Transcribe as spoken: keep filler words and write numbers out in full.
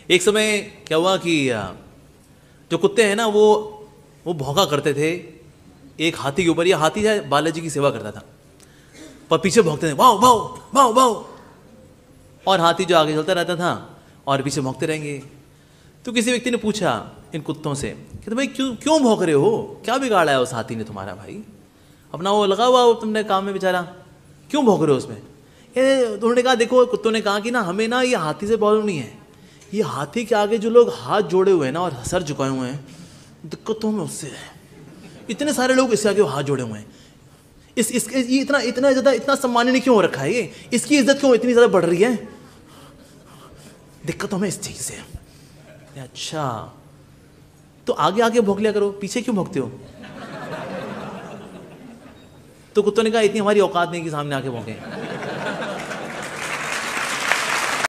एक समय क्या हुआ कि जो कुत्ते हैं ना वो वो भौंका करते थे एक हाथी के ऊपर। ये हाथी है बालाजी की सेवा करता था, पर पीछे भौंकते थे वाओ वाओ वाओ वाओ, और हाथी जो आगे चलता रहता था और पीछे भौंकते रहेंगे। तो किसी व्यक्ति ने पूछा इन कुत्तों से कि तो भाई क्यों क्यों भौंक रहे हो, क्या बिगाड़ा है उस हाथी ने तुम्हारा, भाई अपना वो लगा हुआ तुमने काम में बेचारा, क्यों भौंक रहे हो उसमें। ये उन्होंने कहा देखो, कुत्तों ने कहा कि ना हमें ना ये हाथी से प्रॉब्लम नहीं है, ये हाथी के आगे जो लोग हाथ जोड़े हुए हैं ना और सर झुकाए हुए हैं, दिक्कत तो हमें उससे है। इतने सारे लोग इसके आगे हाथ जोड़े हुए हैं, इस इस ये इतना इतना ज़्यादा इतना सम्माननीय क्यों हो रखा है, ये इसकी इज्जत क्यों इतनी ज़्यादा बढ़ रही है, दिक्कत हमें इस चीज़ से है। अच्छा तो आगे आगे भौंक लिया करो, पीछे क्यों भौंकते हो। तो कुत्तों ने कहा इतनी हमारी औकात नहीं कि सामने आके भौंके।